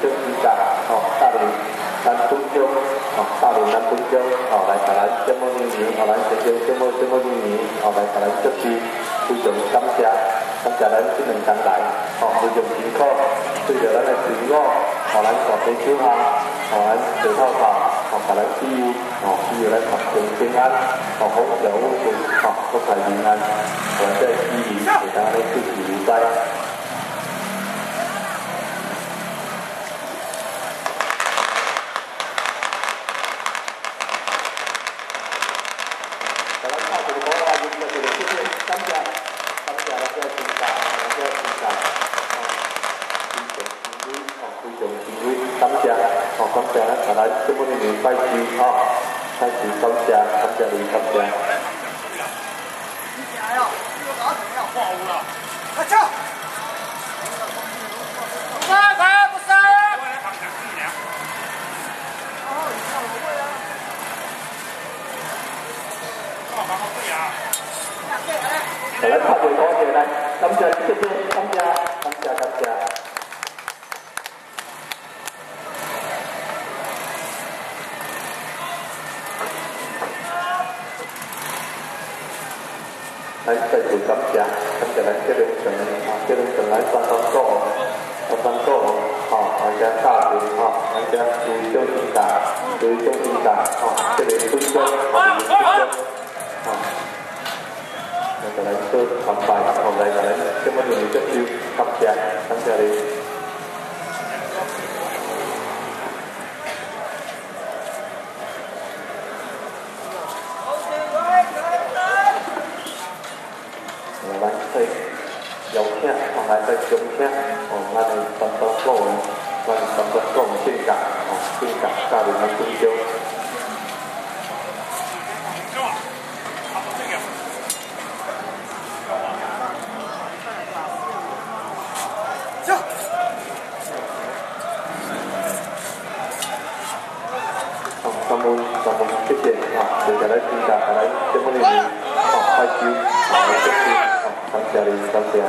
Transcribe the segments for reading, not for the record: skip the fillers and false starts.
正时间，带领咱本乡，带领咱本乡，来甲咱节目里面，咱新乡节目里面，来甲咱祝福，非常感谢，感谢咱这2天来，非常辛苦，对着咱的队伍，咱大家手下，咱小套套，甲咱支援，支援咱学生平安，风调雨顺，国泰民安，咱这支援会当咧继续留在。感谢咱来节目里面拜师，拜师感谢，感谢你，感谢。 快走！不杀，不杀！ 来拍队多谢来，感谢谢谢，感谢感谢感谢。咱再次感谢，感谢咱这两层，这两层来三三组，咱家大队，咱家队长领导，这个分工，咱就来做参拜，来咱这么多接受，感谢，感谢你。邀请，来在中请，咱的三三组的，咱三三组的性格，性格加入咱分享。感恩，谢谢，谢谢咱性格，来节目里面，开始，谢谢，感谢你，感谢。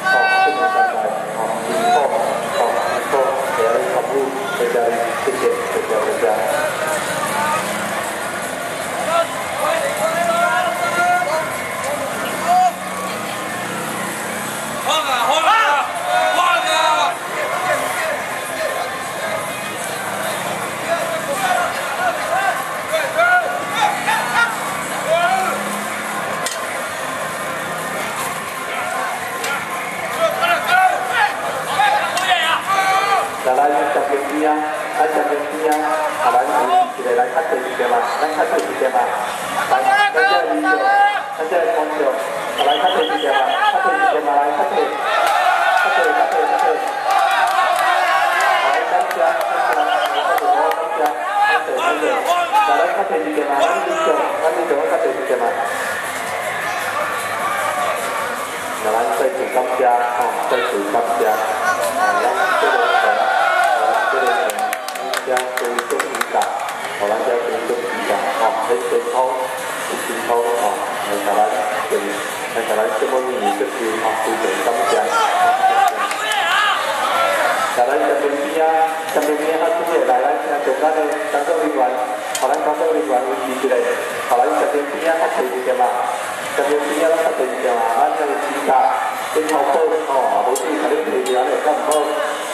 谢谢。 边啊，咱前面边啊，啊，咱一个来较济一点嘛，咱较济一点嘛，咱这里有，咱这观众，啊，来较济一点嘛，较济一点嘛，来较济，较济，来感谢，来较济一点嘛，咱比较较济一点嘛。咱再次感谢，再次感谢，咱这个各位中医家，咱这各位中医家，喺健康，嚟甲咱这么年这叫非常感谢。甲咱这边边较主要来咱听中间的工作人员，咱工作人员维持一下，咱这边边较济一点嘛。这边边咱较济一点嘛，咱这个指甲跟头发无水，甲你提起来咁唔好。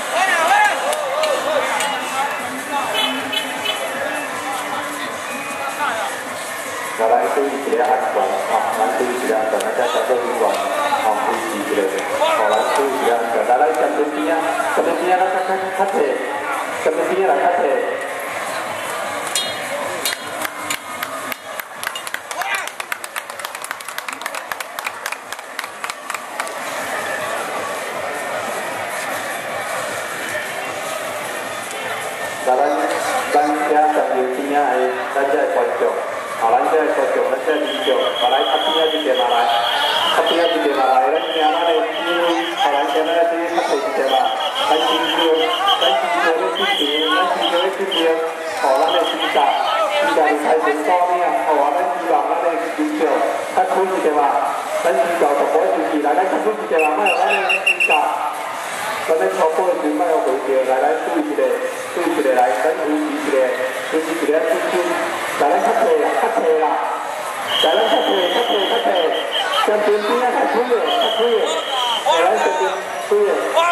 咱注意一个安全，咱注意一个安全，咱这工作人员维持一下，咱注意一个安全。咱这边边咱较济，这边边来较济。咱这观众，咱这观众，咱这民众，来较边一点嘛来，较边一点嘛来，咱听咱的指挥，咱听咱的指挥较济一点嘛，咱支持的支持，咱的指甲，是开成高呢，咱希望咱的民众较开一点嘛，咱指甲就保持起来，咱较开一点嘛，莫让咱的指甲，咱的头发就莫要回掉，来注意一下来，咱维持一下。就是一个咱较济啦，咱较济，像边边啊较水的，咱这边水的。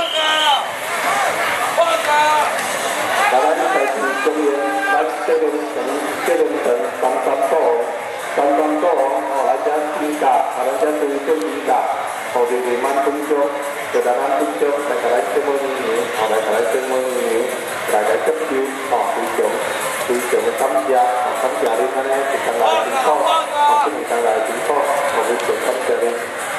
咱在市中央，咱这边层三道，来这指甲，咱这对做指甲，人民分享，就咱分享，来甲咱这么年，来甲咱这么年，来甲接收，非常的感谢，感谢你安尼一天来辛苦，一天来辛苦，非常感谢你。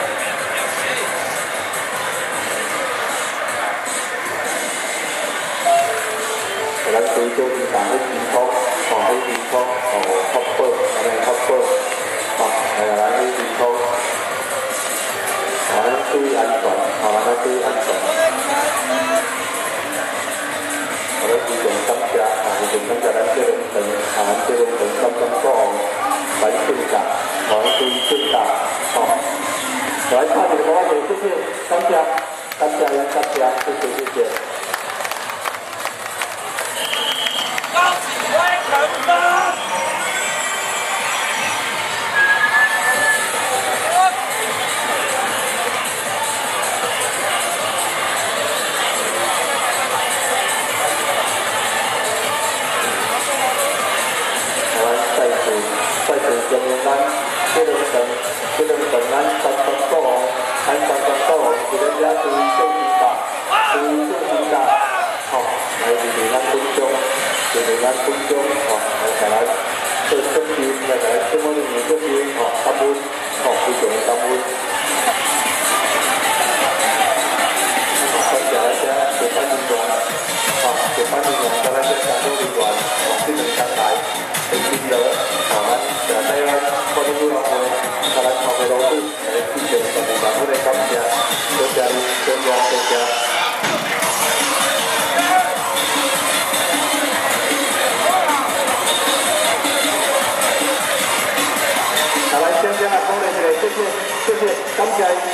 咱最少是讲迄辛苦，迄辛苦，福报，安尼福报，咱迄辛苦，咱注意安全，咱注意安全。我哋非常感謝，非常感謝咱這龍城，這龍城金金哥來宣達，來宣達，來差點我哋謝謝，感謝，謝謝。高士威強啦！再次恭迎咱这龙城咱三江高雄，是咱遮注意做指甲，来就是咱分享，来甲咱做接收，来甲咱这么年接收，感恩，非常的感恩。感谢咱遮接班人员，甲咱这工作人员，这2天来很辛劳，咱在咱观众会，甲咱头个老师，非常万分的感谢，多谢你，多谢。来，先啊，鼓励一下，谢谢，感谢。